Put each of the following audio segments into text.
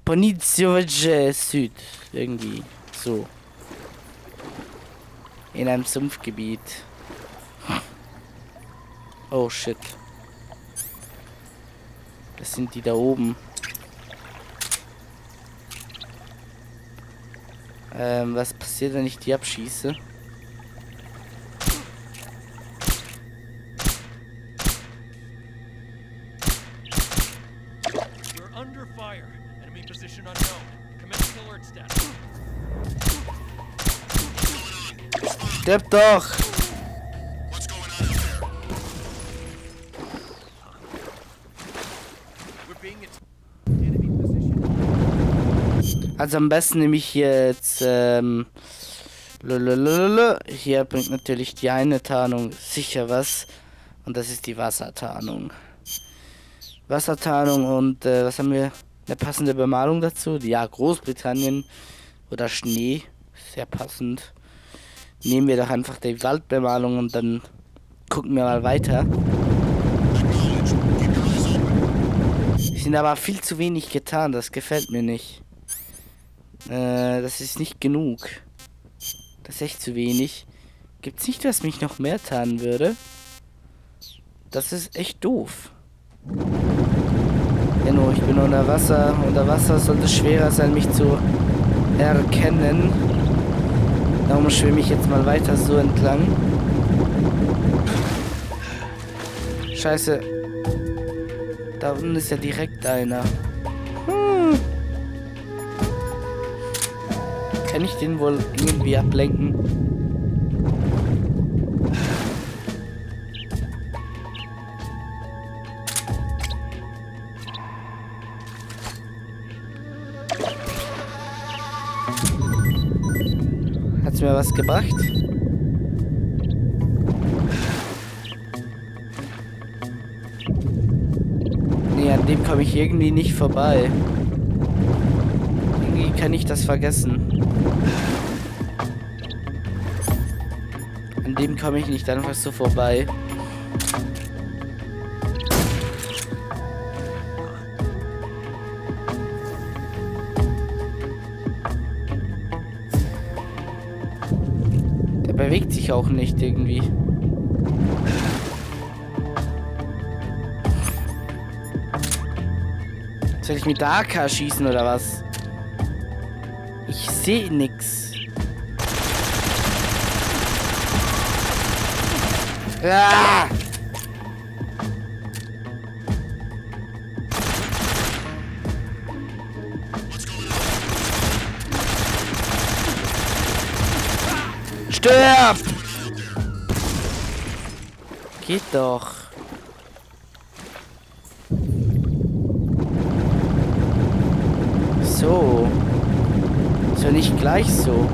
Poniziovice Süd. Irgendwie so. In einem Sumpfgebiet. Oh shit. Das sind die da oben. Was passiert, wenn ich die abschieße? You're under fire. Enemy position unknown. Commencing alert status. Stirb doch! We're being attacked. Enemy position. Also am besten nehme ich jetzt hier bringt natürlich die eine Tarnung sicher was. Und das ist die Wassertarnung. Wassertarnung und was haben wir? Eine passende Bemalung dazu? Ja, Großbritannien oder Schnee. Sehr passend. Nehmen wir doch einfach die Waldbemalung und dann gucken wir mal weiter. Die sind aber viel zu wenig getan, das gefällt mir nicht. Das ist nicht genug. Das ist echt zu wenig. Gibt's nicht, was mich noch mehr tarnen würde? Das ist echt doof. Genau, ich bin unter Wasser. Unter Wasser sollte es schwerer sein, mich zu erkennen. Darum schwimme ich jetzt mal weiter so entlang. Scheiße. Da unten ist ja direkt einer. Kann ich den wohl irgendwie ablenken? Hat's mir was gebracht? Nee, an dem komme ich irgendwie nicht vorbei. Irgendwie kann ich das vergessen. An dem komme ich nicht einfach so vorbei. Der bewegt sich auch nicht irgendwie. Soll ich mit der AK schießen oder was? Ich sehe nix. Ah! Stirb! Geht doch. So. Ist ja nicht gleich so.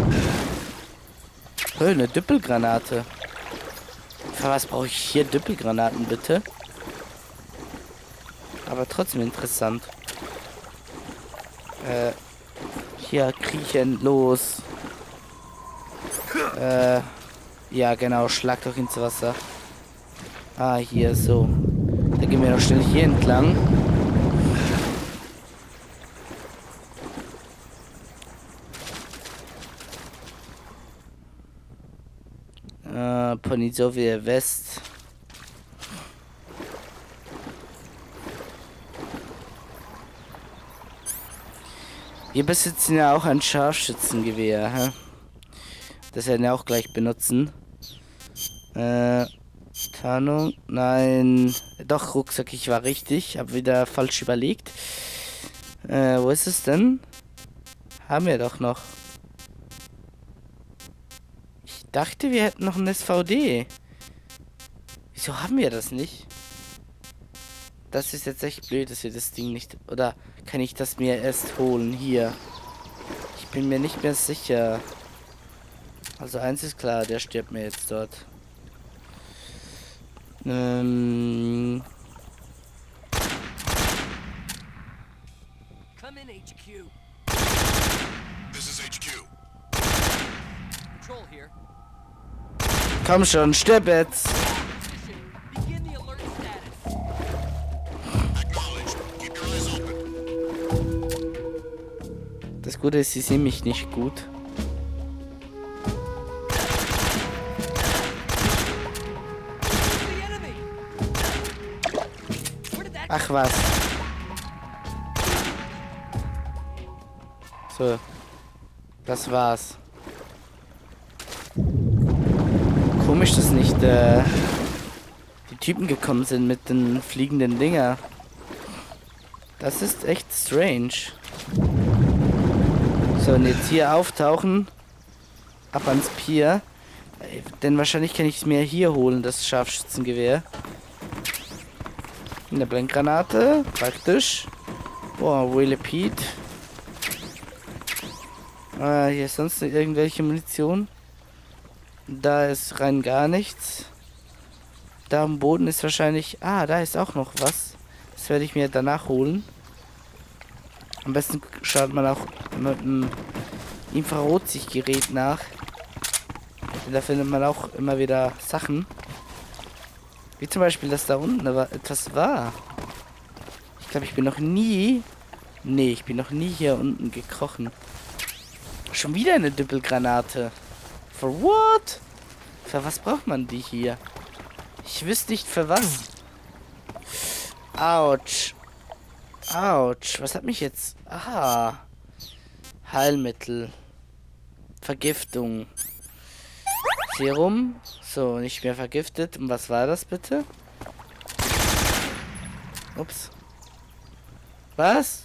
Oh, eine Düppelgranate. Für was brauche ich hier Düppelgranaten, bitte? Aber trotzdem interessant. Hier kriechen, los. Ja genau, schlag doch ins Wasser. Ah, hier, so. Dann gehen wir noch schnell hier entlang. Poniziovice West. Wir besitzen ja auch ein Scharfschützengewehr. Hä? Das werden wir auch gleich benutzen. Tarnung. Nein. Doch, Rucksack, ich war richtig. Hab wieder falsch überlegt. Wo ist es denn? Haben wir doch noch. Ich dachte, wir hätten noch ein SVD. Wieso haben wir das nicht? Das ist jetzt echt blöd, dass wir das Ding nicht... Oder kann ich das mir erst holen? Hier. Ich bin mir nicht mehr sicher. Also eins ist klar, der stirbt mir jetzt dort. Come in, HQ. This is HQ. Control here. Komm schon, stirb jetzt! Position. Begin the alert status. Acknowledged. Keep your eyes open. Das Gute ist, sie sehen mich nicht gut. Ach was. So. Das war's. Komisch, dass nicht die Typen gekommen sind mit den fliegenden Dinger. Das ist echt strange. So, und jetzt hier auftauchen. Ab ans Pier. Denn wahrscheinlich kann ich es mir hier holen, das Scharfschützengewehr. Eine Blendgranate, praktisch. Boah, Wheelie Pete. Hier ist sonst noch irgendwelche Munition. Da ist rein gar nichts. Da am Boden ist wahrscheinlich... Ah, da ist auch noch was. Das werde ich mir danach holen. Am besten schaut man auch mit dem Infrarotsichtgerät nach. Da findet man auch immer wieder Sachen. Wie zum Beispiel, dass da unten etwas war. Ich glaube, ich bin noch nie... Nee, ich bin noch nie hier unten gekrochen. Schon wieder eine Düppelgranate. For what? Für was braucht man die hier? Ich wüsste nicht für was. Autsch. Autsch. Was hat mich jetzt... Aha. Heilmittel. Vergiftung. Serum. So, nicht mehr vergiftet. Und was war das bitte? Ups. Was?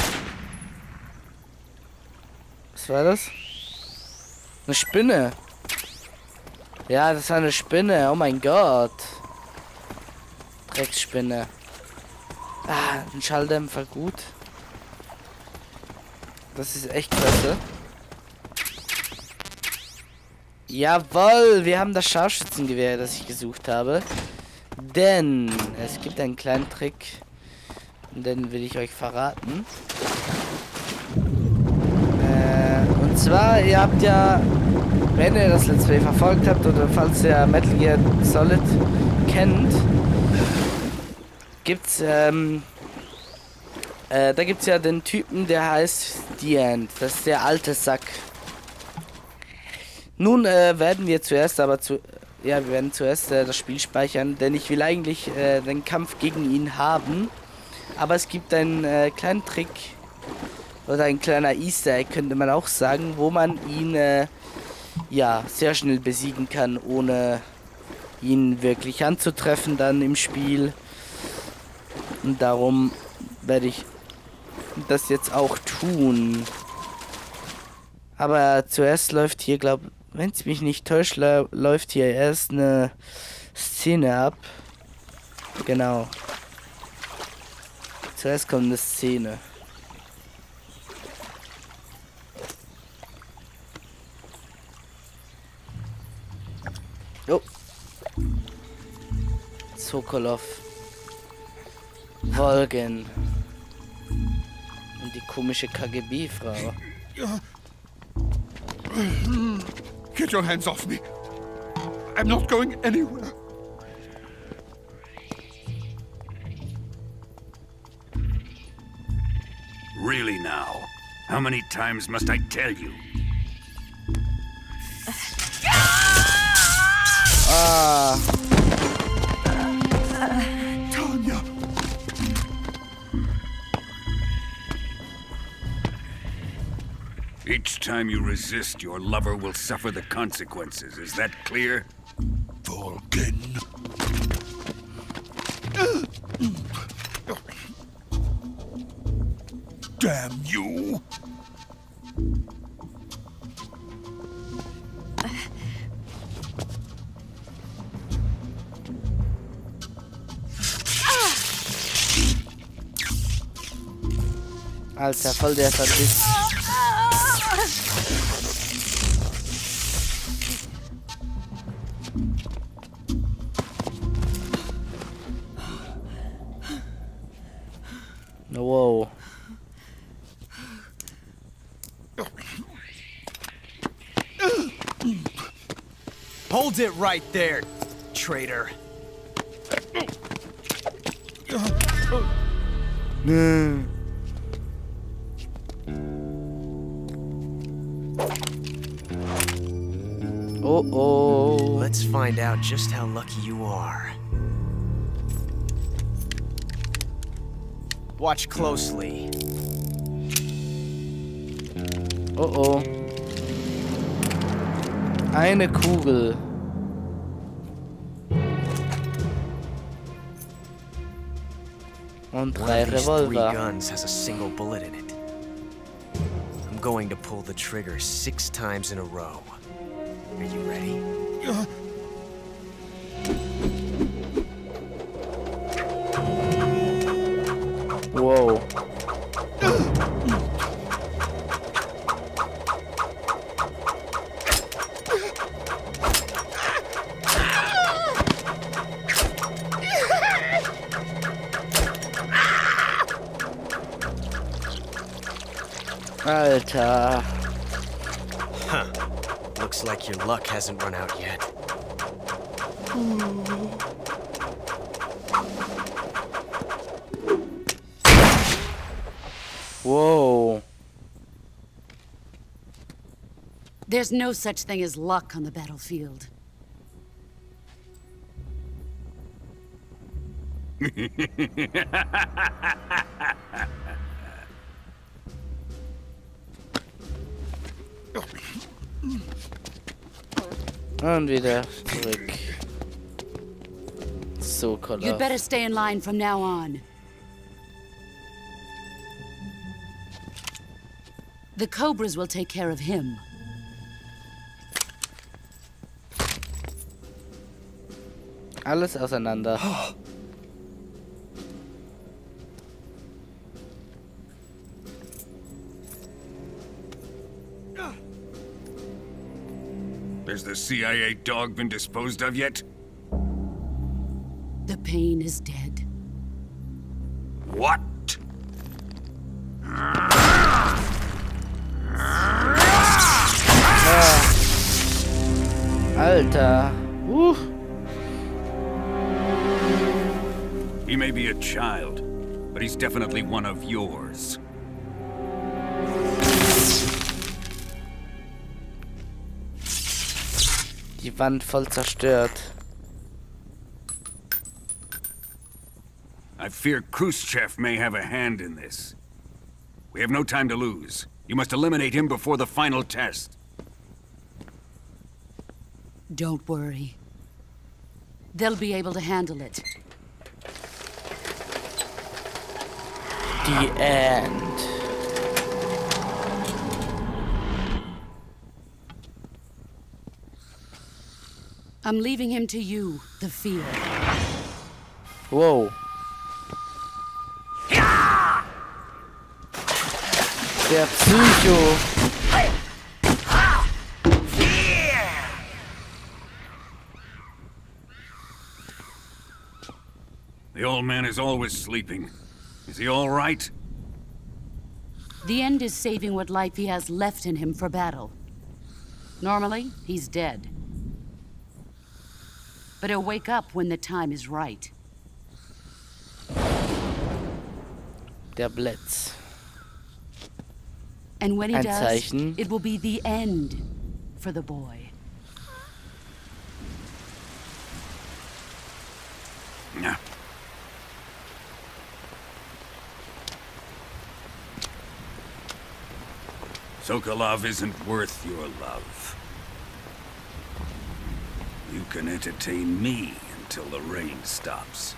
Was war das? Eine Spinne. Ja, das war eine Spinne. Oh mein Gott. Drecksspinne. Ah, ein Schalldämpfer, gut. Das ist echt klasse. Jawohl, wir haben das Scharfschützengewehr, das ich gesucht habe. Denn es gibt einen kleinen Trick. Den will ich euch verraten. Und zwar, ihr habt ja, wenn ihr das Let's Play verfolgt habt oder falls ihr Metal Gear Solid kennt, gibt's, da gibt's ja den Typen, der heißt The End. Das ist der alte Sack. Nun werden wir zuerst wir werden zuerst das Spiel speichern, denn ich will eigentlich den Kampf gegen ihn haben. Aber es gibt einen kleinen Trick oder ein kleiner Easter Egg, könnte man auch sagen, wo man ihn ja sehr schnell besiegen kann, ohne ihn wirklich anzutreffen dann im Spiel. Und darum werde ich das jetzt auch tun. Aber zuerst läuft hier, wenn es mich nicht täuscht, läuft hier erst eine Szene ab. Genau. Zuerst kommt eine Szene. Oh. Sokolov. Volgen. Und die komische KGB-Frau. Get your hands off me. I'm not going anywhere. Really now? How many times must I tell you? Ah. Tanya! Each time you resist, your lover will suffer the consequences. Is that clear? Volgin. Damn you! Alter, voll der Sadist. Wow. Hold it right there, traitor. Oh oh. Let's find out just how lucky you are. Watch closely. Oh oh. Eine Kugel. Und One 3 of these 3 Revolver. guns has a single bullet in it. I'm going to pull the trigger 6 times in a row. Are you ready? Wow. Alter. Huh. Looks like your luck hasn't run out yet. Wow. There's no such thing as luck on the battlefield. Und wieder zurück. So, Call You'd of. better stay in line from now on. The Cobras will take care of him. Alles auseinander. Has the CIA dog been disposed of yet? The pain is dead. What? Alter. He may be a child, but he's definitely one of yours. Die Wand voll zerstört. I fear Khrushchev may have a hand in this. We have no time to lose. You must eliminate him before the final test. Don't worry. They'll be able to handle it. The end. I'm leaving him to you, the field. Wow. Der Psycho. The old man is always sleeping. Is he all right? The end is saving what life he has left in him for battle. Normally, he's dead. But he'll wake up when the time is right. Der Blitz. And when he Ein does, Zeichen. it will be the end for the boy. Yeah. Sokolov isn't worth your love. You can entertain me until the rain stops.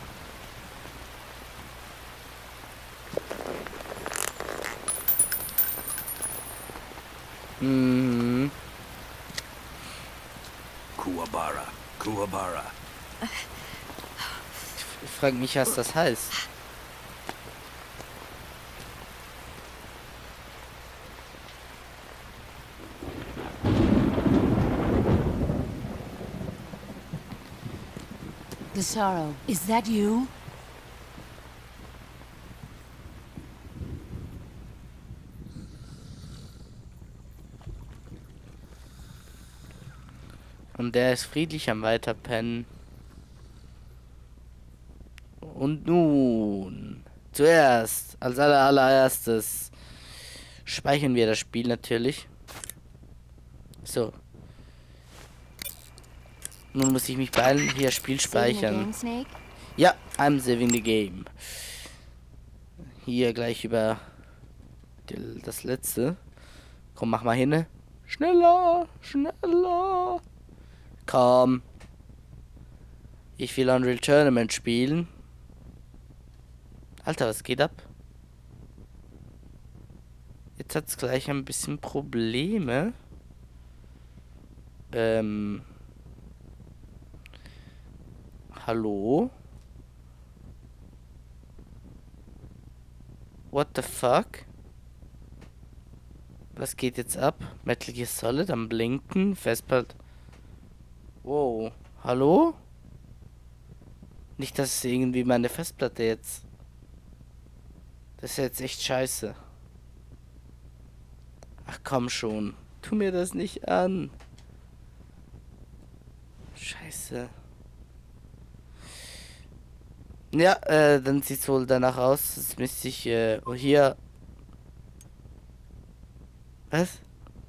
Mhm. Kuwabara, Kuwabara. Ich frage mich, was das heißt. The sorrow, is that you? Und der ist friedlich am Weiterpennen. Und nun, zuerst, als allererstes, speichern wir das Spiel natürlich. So. Nun muss ich mich beeilen. Hier, Spiel speichern. Ja, I'm saving the game. Hier gleich über das letzte. Komm, mach mal hin. Schneller, schneller. Komm. Ich will Unreal Tournament spielen. Alter, was geht ab? Jetzt hat's gleich ein bisschen Probleme. Hallo? What the fuck? Was geht jetzt ab? Metal Gear Solid am Blinken. Festplatte. Wow. Hallo? Nicht, dass es irgendwie meine Festplatte jetzt... Das ist jetzt echt scheiße. Ach komm schon. Tu mir das nicht an. Scheiße. Ja, dann sieht es wohl danach aus. Das müsste ich hier... Was?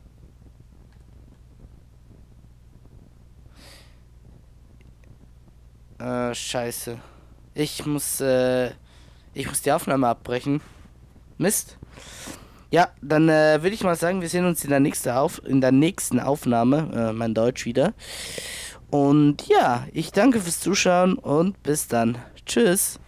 Scheiße. Ich muss die Aufnahme abbrechen. Mist. Ja, dann würde ich mal sagen, wir sehen uns in der nächsten Aufnahme. Mein Deutsch wieder. Und ja, ich danke fürs Zuschauen und bis dann. Tschüss.